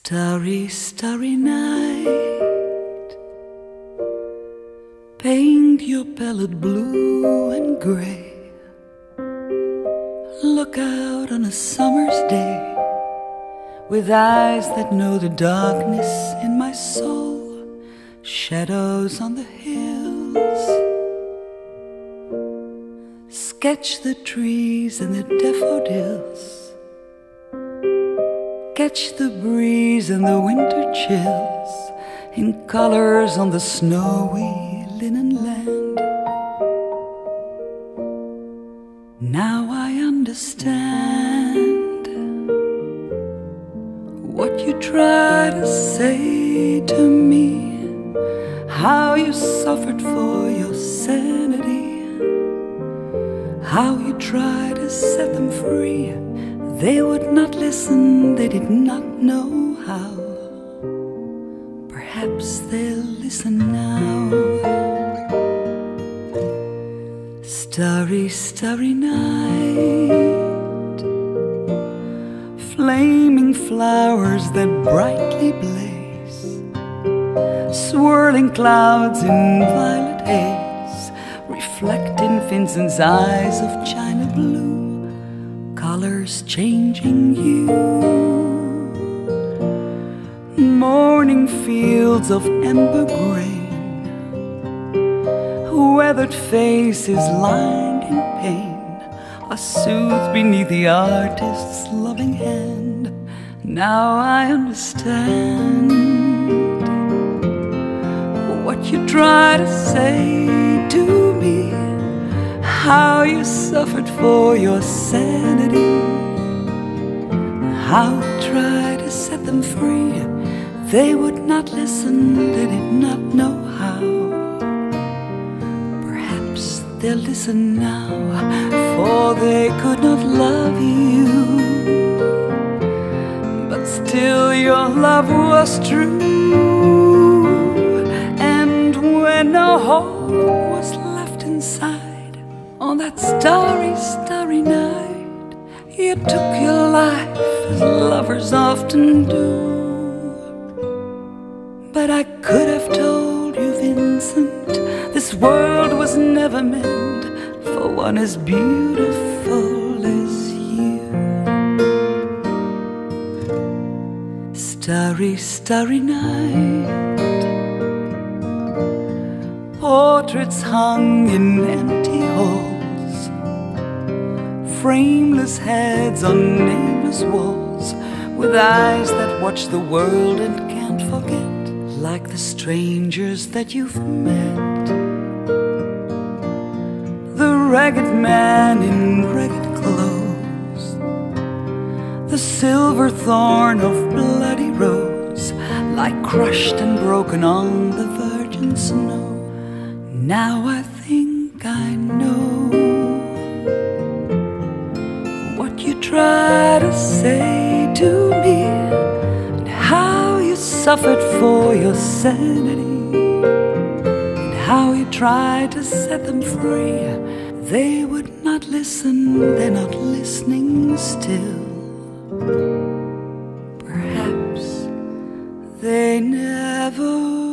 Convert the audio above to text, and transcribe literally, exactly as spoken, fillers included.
Starry, starry night, paint your palette blue and gray. Look out on a summer's day with eyes that know the darkness in my soul. Shadows on the hills, sketch the trees and the daffodils. Catch the breeze and the winter chills in colors on the snowy linen land. Now I understand what you try to say to me, how you suffered for your sanity, how you tried to set them free. They would not listen, they did not know how. Perhaps they'll listen now. Starry, starry night, flaming flowers that brightly blaze, swirling clouds in violet haze, reflect in Vincent's eyes of china blue, colors changing hue. Morning fields of amber grain, weathered faces lined in pain are soothed beneath the artist's loving hand. Now I understand what you try to say to me, how you suffered for your sanity, how you tried to set them free. They would not listen, they did not know how. Perhaps they'll listen now, for they could not love you, but still your love was true. And when no hope was left inside, on that starry, starry night, you took your life as lovers often do. But I could have told you, Vincent, this world was never meant for one as beautiful as you. Starry, starry night, portraits hung in empty halls, frameless heads on nameless walls, with eyes that watch the world and can't forget, like the strangers that you've met. The ragged man in ragged clothes, the silver thorn of bloody rose, lie crushed and broken on the virgin snow. Now I think I know what you try to say to me, and how you suffered for your sanity, and how you tried to set them free. They would not listen, they're not listening still. Perhaps they never